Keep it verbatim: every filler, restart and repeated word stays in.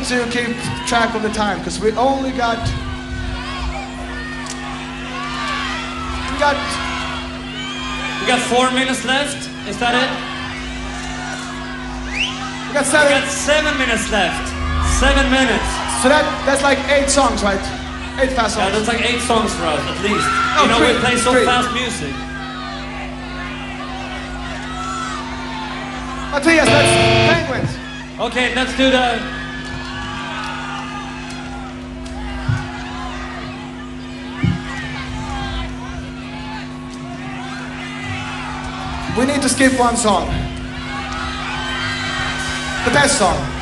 to keep track of the time because we only got we got we got four minutes left. Is that it? We got seven. We got seven minutes left. Seven minutes. So that that's like eight songs, right? Eight fast songs. Yeah, that's like eight songs for us at least. No, you know, three, we play so three. fast music. Matthias, that's Penguins. Okay, let's do the. We need to skip one song. The best song.